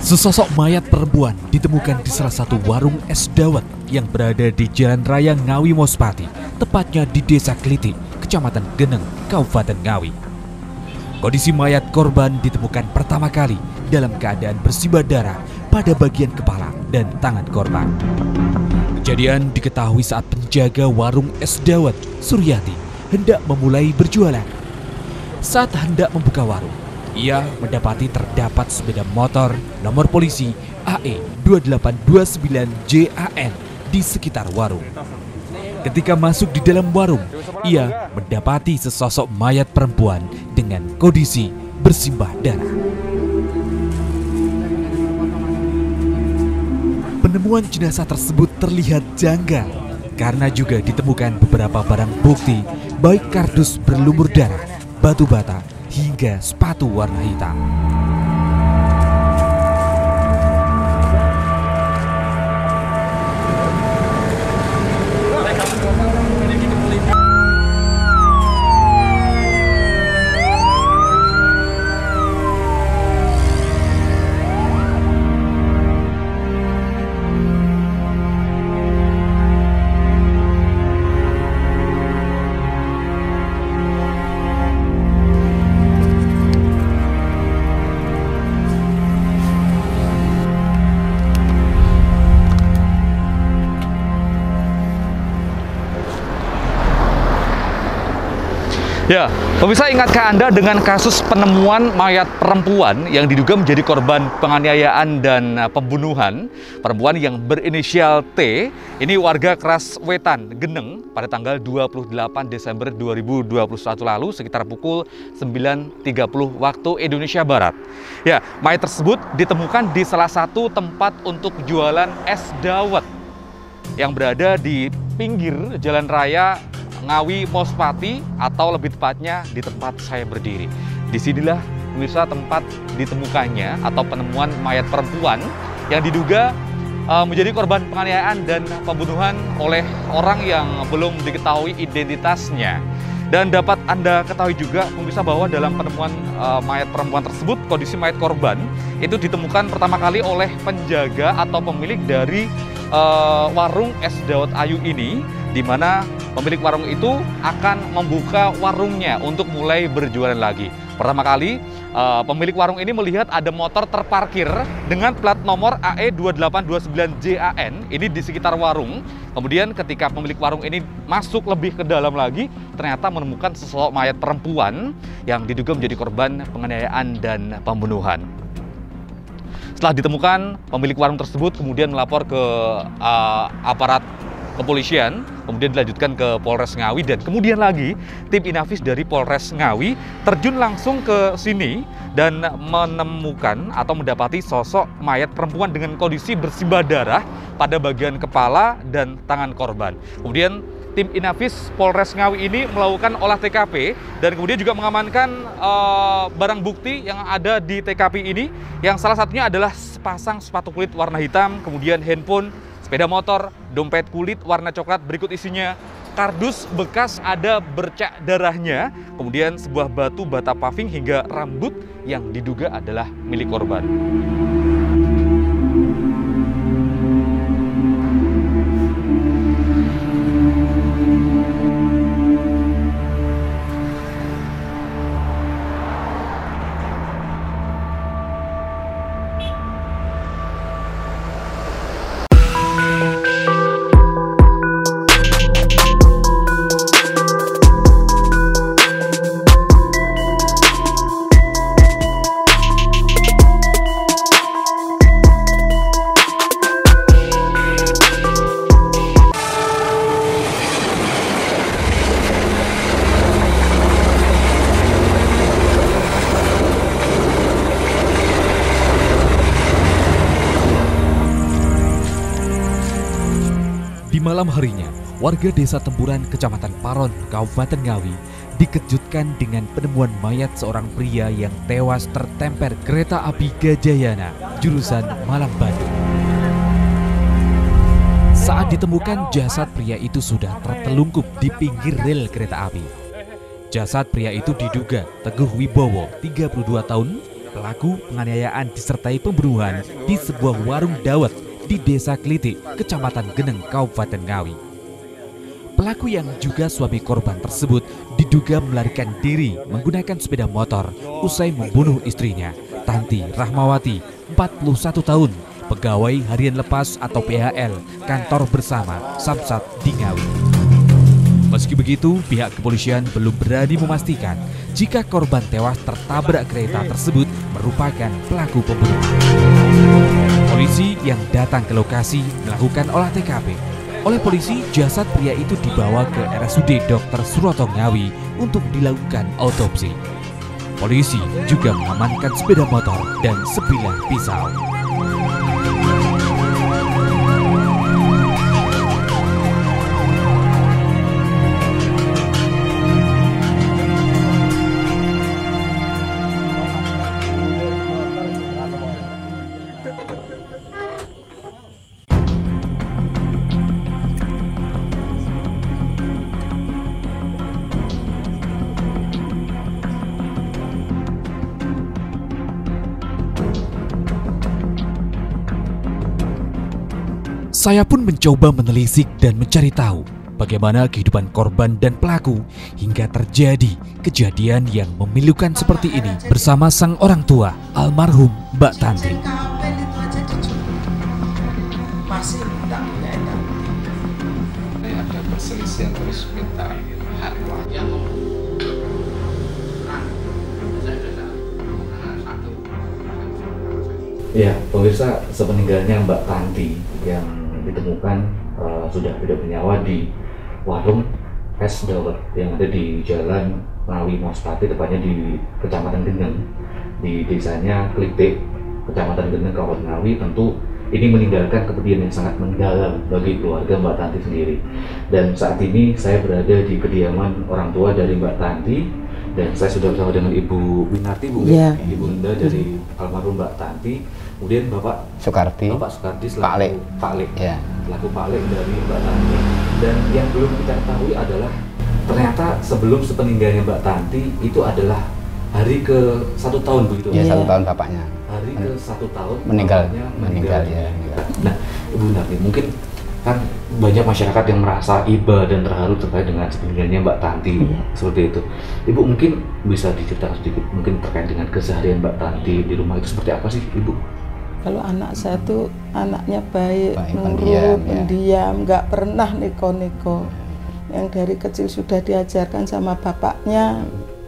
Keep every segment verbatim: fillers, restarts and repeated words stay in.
Sesosok mayat perempuan ditemukan di salah satu warung es dawet yang berada di Jalan Raya Ngawi Mospati, tepatnya di Desa Kliti, Kecamatan Geneng, Kabupaten Ngawi. Kondisi mayat korban ditemukan pertama kali dalam keadaan bersimbah darah pada bagian kepala dan tangan korban. Kejadian diketahui saat penjaga warung es dawet, Suryati, hendak memulai berjualan. Saat hendak membuka warung, ia mendapati terdapat sepeda motor nomor polisi A E dua delapan dua sembilan J A N di sekitar warung. Ketika masuk di dalam warung, ia mendapati sesosok mayat perempuan dengan kondisi bersimbah darah. Penemuan jenazah tersebut terlihat janggal karena juga ditemukan beberapa barang bukti, baik kardus berlumur darah, batu bata, hingga sepatu warna hitam. Ya, pemirsa, ingatkah Anda dengan kasus penemuan mayat perempuan yang diduga menjadi korban penganiayaan dan pembunuhan? Perempuan yang berinisial T, ini warga Kraswetan, Geneng, pada tanggal dua puluh delapan Desember dua ribu dua puluh satu lalu sekitar pukul sembilan tiga puluh waktu Indonesia Barat. Ya, mayat tersebut ditemukan di salah satu tempat untuk jualan es dawet yang berada di pinggir Jalan Raya Ngawi Mospati, atau lebih tepatnya di tempat saya berdiri. Disinilah pemirsa tempat ditemukannya atau penemuan mayat perempuan yang diduga uh, menjadi korban penganiayaan dan pembunuhan oleh orang yang belum diketahui identitasnya. Dan dapat Anda ketahui juga pemirsa bahwa dalam penemuan uh, mayat perempuan tersebut, kondisi mayat korban itu ditemukan pertama kali oleh penjaga atau pemilik dari uh, warung es dawet Ayu ini, di mana pemilik warung itu akan membuka warungnya untuk mulai berjualan lagi. Pertama kali, uh, pemilik warung ini melihat ada motor terparkir dengan plat nomor A E dua delapan dua sembilan J A N, ini di sekitar warung. Kemudian ketika pemilik warung ini masuk lebih ke dalam lagi, ternyata menemukan sosok mayat perempuan yang diduga menjadi korban penganiayaan dan pembunuhan. Setelah ditemukan, pemilik warung tersebut kemudian melapor ke uh, aparat kepolisian, kemudian dilanjutkan ke Polres Ngawi, dan kemudian lagi tim Inafis dari Polres Ngawi terjun langsung ke sini dan menemukan atau mendapati sosok mayat perempuan dengan kondisi bersimbah darah pada bagian kepala dan tangan korban. Kemudian tim Inafis Polres Ngawi ini melakukan olah T K P dan kemudian juga mengamankan uh, barang bukti yang ada di T K P ini, yang salah satunya adalah sepasang sepatu kulit warna hitam, kemudian handphone, sepeda motor, dompet kulit warna coklat berikut isinya, kardus bekas ada bercak darahnya, kemudian sebuah batu bata paving hingga rambut yang diduga adalah milik korban. Malam harinya, warga desa Tempuran, Kecamatan Paron, Kabupaten Ngawi, dikejutkan dengan penemuan mayat seorang pria yang tewas tertemper kereta api Gajayana, jurusan Malang Bandung. Saat ditemukan, jasad pria itu sudah tertelungkup di pinggir rel kereta api. Jasad pria itu diduga Teguh Wibowo, tiga puluh dua tahun, pelaku penganiayaan disertai pembunuhan di sebuah warung dawet di Desa Kliti, Kecamatan Geneng, Kabupaten Ngawi. Pelaku yang juga suami korban tersebut diduga melarikan diri menggunakan sepeda motor usai membunuh istrinya, Tanti Rahmawati, empat puluh satu tahun, pegawai harian lepas atau P H L, kantor bersama Samsat di Ngawi. Meski begitu, pihak kepolisian belum berani memastikan jika korban tewas tertabrak kereta tersebut merupakan pelaku pembunuhan. Polisi yang datang ke lokasi melakukan olah T K P. Oleh polisi, jasad pria itu dibawa ke R S U D Dokter Suroto Ngawi untuk dilakukan autopsi. Polisi juga mengamankan sepeda motor dan sebilah pisau. Saya pun mencoba menelisik dan mencari tahu bagaimana kehidupan korban dan pelaku hingga terjadi kejadian yang memilukan seperti ini bersama sang orang tua, almarhum Mbak Tanti. Masih tidak punya enak. Ada perselisihan terus minta hak yang Ya, pemirsa, sepeninggalnya Mbak Tanti yang ditemukan uh, sudah tidak bernyawa di warung es dawet yang ada di Jalan Ngawi Mospati, tepatnya di Kecamatan Geneng, di desanya Kliti, Kecamatan Geneng, Kabupaten Ngawi. Tentu ini meninggalkan kepedihan yang sangat mendalam bagi keluarga Mbak Tanti sendiri. Dan saat ini saya berada di kediaman orang tua dari Mbak Tanti, dan saya sudah bersama dengan Ibu Winarti, Bu, ya. Ibu Bunda dari almarhum Mbak Tanti. Kemudian Bapak Sukarti, Bapak Sukarti selaku Pak Lek, Pak Lek, ya. selaku Pak Lek dari Mbak Tanti. Dan yang belum kita ketahui adalah ternyata sebelum sepeninggalnya Mbak Tanti itu adalah hari ke satu tahun begitu. Ya, Iya. satu tahun bapaknya. Hari ke satu tahun Meninggal. bapaknya Meninggal, meninggal. ya, meninggal. Nah, Ibu Narti, mungkin kan banyak masyarakat yang merasa iba dan terharu terkait dengan sepeninggalnya Mbak Tanti, Iya. seperti itu. Ibu mungkin bisa diceritakan sedikit mungkin terkait dengan keseharian Mbak Tanti di rumah itu seperti apa sih, Ibu? Kalau anak saya tuh anaknya baik, Baik, nurut, pendiam, ya. pendiam, nggak pernah neko-neko. Yang dari kecil sudah diajarkan sama bapaknya.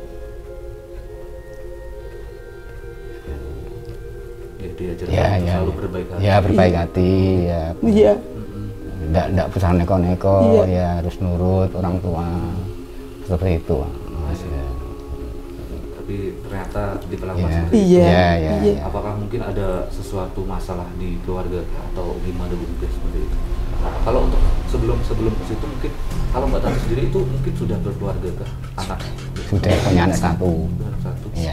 Ya, diajarkan Ya, untuk ya. selalu berbaik hati. Ya, berbaik hati, ya. Iya, Nggak, nggak usah neko-neko, Iya. ya harus nurut orang tua. Seperti itu, Mas. Ya. Tapi ternyata diperlakukan Ya. seperti itu. iya, Ya, ya, iya. ya. Apakah mungkin ada sesuatu masalah di keluarga atau gimana mungkin seperti itu? Nah, kalau untuk sebelum sebelum ke situ mungkin kalau Mbak Tanti sendiri itu mungkin sudah berkeluarga kah? Anak? Sudah punya anak satu. Sudah anak satu. Ya,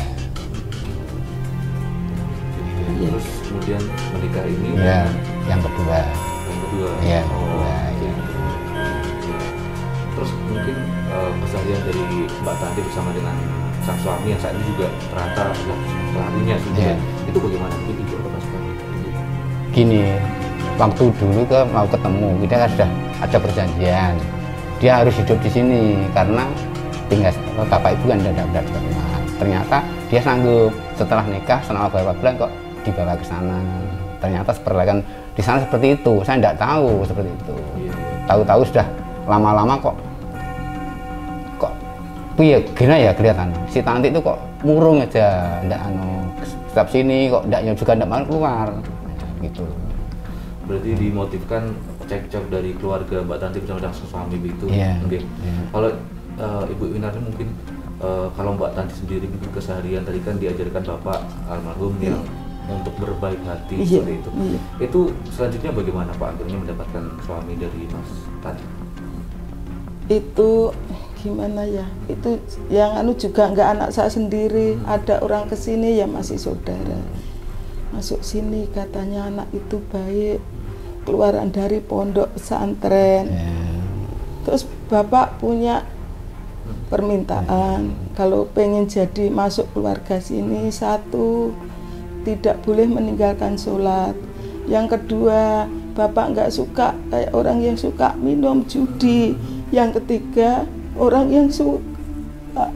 Iya. Terus kemudian menikah ini ya. dengan Yang kedua, yang kedua. ya, Oh, kedua, ya. Terus mungkin eh, keseharian dari Mbak Tanti bersama dengan sang suami yang saat ini juga ternyata adalah pelakunya sudah. Iya. Itu bagaimana? Mungkin Ibu apa masukan? Gini, waktu dulu ke mau ketemu kita kan sudah ada perjanjian. Dia harus hidup di sini karena tinggal bapak ibu kan tidak ada di rumah. Ternyata dia sanggup setelah nikah selama beberapa bulan kok dibawa ke sana. Ternyata seperlakan di sana seperti itu. Saya tidak tahu seperti itu. Iya. Tahu-tahu sudah lama-lama kok kok iya gini ya kelihatan si Tanti itu kok murung aja, ndak anu setiap sini kok ndaknya juga ndak mau keluar gitu. Berarti dimotifkan cekcok dari keluarga Mbak Tanti bersama dengan suami begitu. Iya, Mungkin. iya. Kalau eh, Ibu Winarti mungkin eh, kalau Mbak Tanti sendiri mungkin keseharian tadi kan diajarkan Bapak almarhum yang untuk berbaik hati Iya, seperti itu. iya. Itu selanjutnya bagaimana Pak akhirnya mendapatkan suami dari Mas Tanti? Itu gimana ya? Itu yang anu juga nggak anak saya sendiri. Ada orang kesini ya masih saudara. Masuk sini katanya anak itu baik, keluaran dari pondok pesantren. Ya. Terus bapak punya permintaan kalau pengen jadi masuk keluarga sini, satu, tidak boleh meninggalkan sholat. Yang kedua, bapak nggak suka kayak orang yang suka minum judi. Yang ketiga, orang yang suka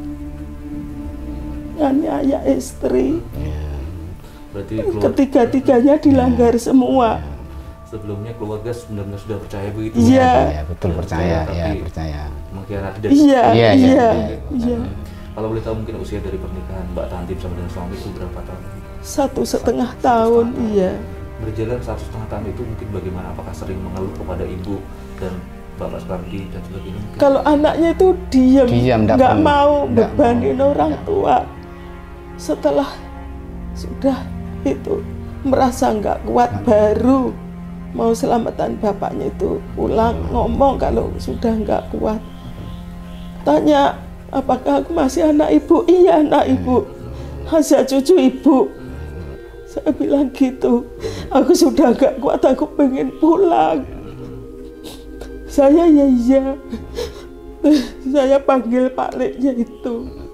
nganiaya istri. Berarti keluar... Ketiga-tiganya dilanggar ya. Semua. Sebelumnya keluarga benar-benar sudah percaya begitu? Iya. Ya, betul percaya, percaya ya percaya. Mengkhianati dan iya, iya, iya, iya. iya. Kalau boleh tahu mungkin usia dari pernikahan Mbak Tanti bersama dengan suami itu berapa tahun? Satu setengah tahun, iya. Berjalan satu setengah tahun itu mungkin bagaimana? Apakah sering mengeluh kepada ibu dan Bapak Sukardi dan sebagainya? Kalau anaknya itu diam, diam nggak mau nggak bebanin mau. orang tua. Setelah sudah itu merasa nggak kuat, baru mau selamatan bapaknya itu pulang ngomong kalau sudah nggak kuat. Tanya, apakah aku masih anak ibu? Iya, anak ibu. Masih cucu ibu. Saya bilang gitu. Aku sudah nggak kuat, aku pengen pulang. Saya ya iya. Saya panggil Pak Leknya itu.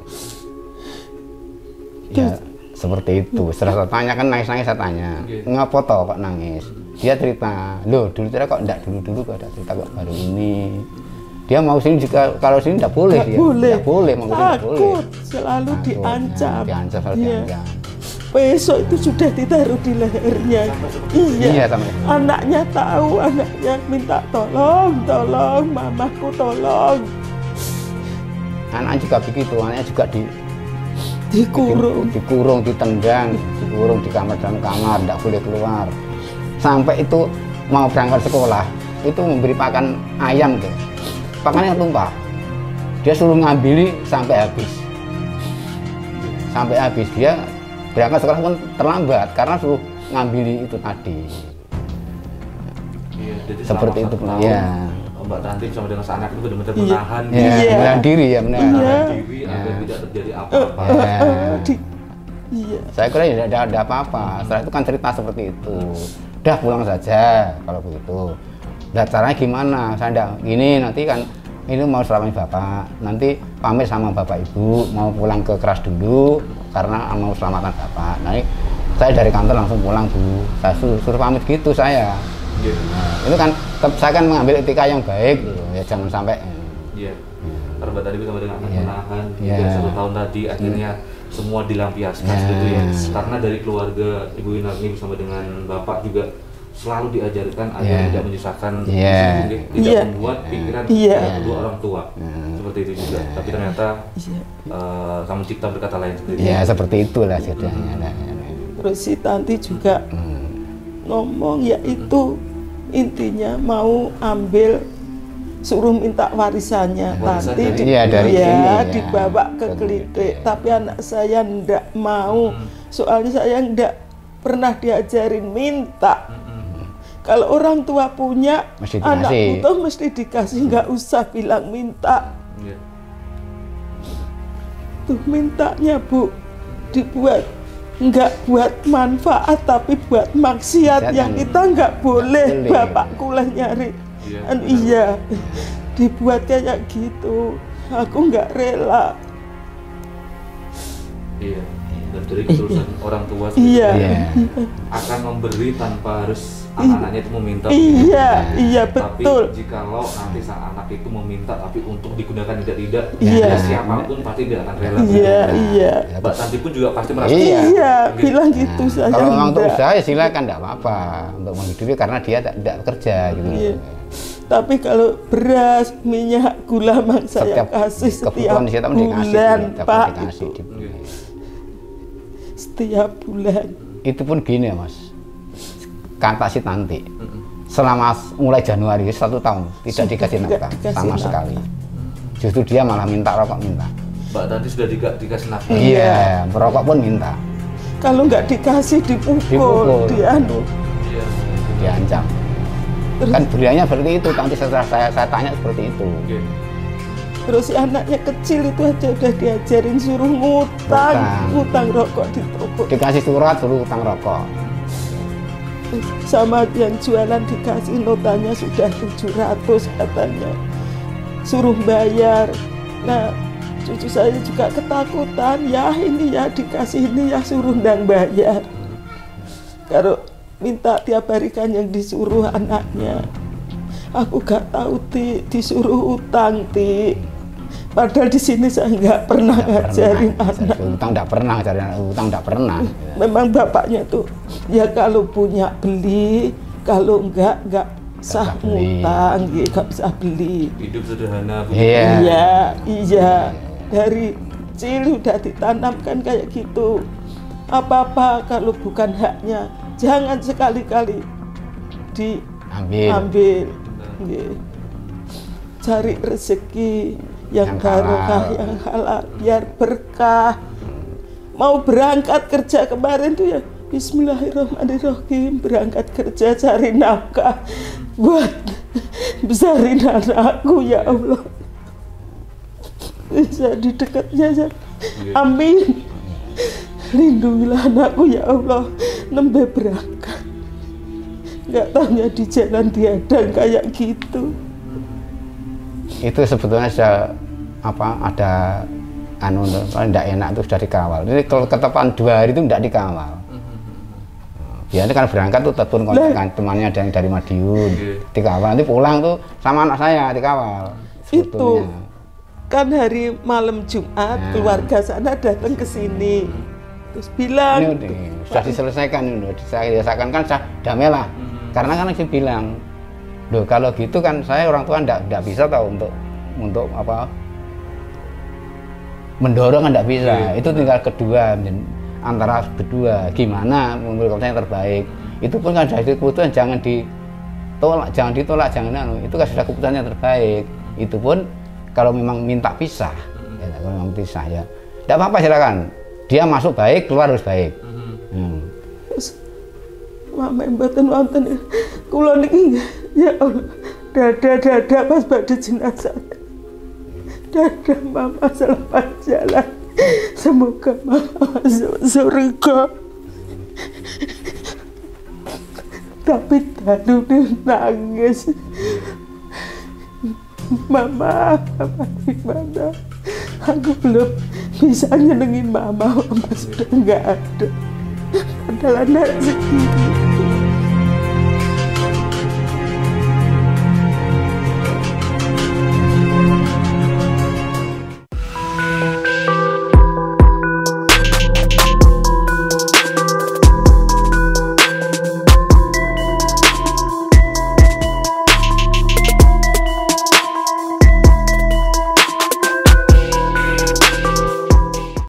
Ya, seperti itu. Setelah saya tanya kan nangis-nangis saya tanya, ngapa toh kok nangis? Dia cerita, loh dulu cerita kok enggak dulu-dulu kok ada cerita kok baru ini. Dia mau sini juga, kalau sini enggak boleh Nggak dia. boleh. Enggak boleh, mau sini enggak boleh. Takut, selalu Takut, diancam. ya, diancam, selalu Iya. diancam. Besok itu sudah ditaruh di lehernya. Iya. Iya, sama. Anaknya tahu, anaknya minta tolong, tolong, mamaku tolong. Anak juga begitu, anaknya juga di Dikurung. di, dikurung, ditendang, dikurung di kamar dalam kamar, enggak boleh keluar. Sampai itu mau berangkat sekolah, itu memberi pakan ayam tuh. Pakannya tumpah. Dia suruh ngambili sampai habis. Sampai habis dia berangkat sekolah pun terlambat karena suruh ngambili itu tadi. Iya, jadi Seperti selama itu, satu tahun, ya. Mbak Tanti bersama dengan anak itu benar-benar Iya. menahan Ya, Iya. menahan diri ya, menahan. Iya. menahan diri Ya. agar tidak terjadi apa-apa. Ya. Di- Iya. Saya kira tidak ada, ada apa-apa. Setelah itu kan cerita seperti itu. Udah pulang saja kalau begitu. Nah, caranya gimana? Saya enggak gini nanti kan ini mau selamatin bapak. Nanti pamit sama bapak ibu mau pulang ke keras dulu karena mau selamatan bapak. Nanti saya dari kantor langsung pulang bu. Saya suruh, suruh pamit gitu saya. Iya. Nah, itu kan tetap saya kan mengambil etika yang baik gitu. Ya jangan sampai. Iya. Karena Mbak Tanti bersama dengan anak Iya. menahan Iya. hingga satu tahun tadi akhirnya semua dilampiaskan Iya. gitu ya. Karena dari keluarga Ibu Winarni bersama dengan Bapak juga selalu diajarkan agar Iya. tidak menyusahkan Iya. istri, tidak Iya. membuat pikiran Iya. kedua orang tua. Seperti itu juga. Tapi ternyata Iya. uh, Sang Mencipta berkata lain seperti itu. Ya seperti itulah ceritanya. Nah, Terus si Tanti juga hmm. ngomong, ya itu intinya mau ambil, suruh minta warisannya. Warisan Tanti dari- di- Iya, dari ya, sini, ya. dibawa ke Ke Klitik. Klitik. Tapi anak saya ndak mau, soalnya saya ndak pernah diajarin minta. Kalau orang tua punya, Mesti anak dikasih. butuh mesti dikasih, nggak usah bilang minta. Iya. Tuh mintanya bu, dibuat nggak buat manfaat tapi buat maksiat Maksiat yang yang kita nggak boleh. boleh. Bapak kuliah nyari, Iya, kan benar. iya, dibuat kayak gitu. Aku nggak rela. Iya. Dan dari ketulusan orang tua Iya. Iya. akan memberi tanpa harus anak-anaknya itu meminta. Iya, iya Tapi betul. jikalau nanti sang anak itu meminta tapi untuk digunakan tidak-tidak, Iya. ya siapapun pasti tidak akan rela. Iya, iya. Mbak Tanti pun juga pasti merasa Iya. Iya, Gitu. bilang gitu saya. Kalau memang untuk enggak. usaha ya silakan, enggak apa-apa untuk menghidupi karena dia tak- tidak bekerja gitu. Iya. Tapi kalau beras, minyak, gula mang saya Setiap kasih setiap kebutuhan di situ dikasih, bulan, setiap Pak. dikasih. Itu. Iya. Setiap bulan. Itu pun gini ya Mas, kata si Tanti, Mm-mm. selama mulai Januari satu tahun tidak Sudah dikasih tidak nafkah dikasih sama nafkah. sekali. Justru dia malah minta rokok minta. Mbak Tanti sudah di, dikasih nafkah. Iya, merokok pun minta, Kalau nggak dikasih dipukul, Dipukul. dianu. Iya. diancam. Terus, Kan beliaunya seperti itu. Tanti setelah saya saya tanya seperti itu. Oke. terus si anaknya kecil itu aja udah diajarin suruh ngutang, Ngutang. ngutang rokok di toko. Dikasih surat suruh utang rokok. Sama yang jualan dikasih notanya sudah tujuh ratus katanya. Suruh bayar. Nah, Cucu saya juga ketakutan, ya ini ya dikasih ini ya suruh ndang bayar. Kalau minta tiap hari kan yang disuruh anaknya. Aku gak tahu Ti, disuruh utang Ti. Padahal di sini saya nggak pernah ngajarin anak. Utang nggak pernah ngajarin anak, utang nggak pernah. Memang bapaknya tuh ya kalau punya beli, kalau enggak enggak sah ngutang, nggak bisa beli. Hidup sederhana. Iya. Iya, iya. Dari kecil udah ditanamkan kayak gitu. Apa-apa kalau bukan haknya, jangan sekali-kali diambil. Nggih. Cari rezeki yang, yang barokah, yang halal, biar berkah. Mau berangkat kerja kemarin tuh ya Bismillahirrahmanirrahim, berangkat kerja cari nafkah buat besarin anakku, ya Allah. Bisa di dekatnya ya. Amin. Lindungilah anakku ya Allah, nembe berangkat. Nggak taunya di jalan diadang kayak gitu. Itu sebetulnya sudah apa ada anu tidak enak itu sudah dikawal. Jadi kalau ketepaan dua hari itu tidak dikawal. Biasanya kan berangkat tuh telepon kontak temannya ada yang dari Madiun, dikawal. Nanti pulang tuh sama anak saya dikawal. Itu kan hari malam Jumat nah. Keluarga sana datang ke sini terus bilang ini udah, sudah diselesaikan ini saya dirasakan kan sudah damai lah hmm. Karena kan saya bilang loh kalau gitu kan saya orang tua ndak ndak bisa tahu untuk untuk apa mendorong kan ndak bisa hmm. Itu tinggal kedua antara berdua gimana memberi keputusan yang terbaik itu pun kan dari keputusan jangan ditolak jangan ditolak jangan anu itu kan sudah keputusan yang terbaik itu pun kalau memang minta pisah, hmm. Ya, kalau memang pisah ya, tidak apa-apa silakan. Dia masuk baik, keluar harus baik. Hmm. Mama mboten wonten, kula niki ya Allah, dada-dada pas badhe jenazah. Dada mama selamat jalan. Semoga mama masuk surga. Tapi tadi nangis. Mama, mama gimana? Aku belum bisa nyenengin mama, mama sudah nggak ada. Adalah anak segini.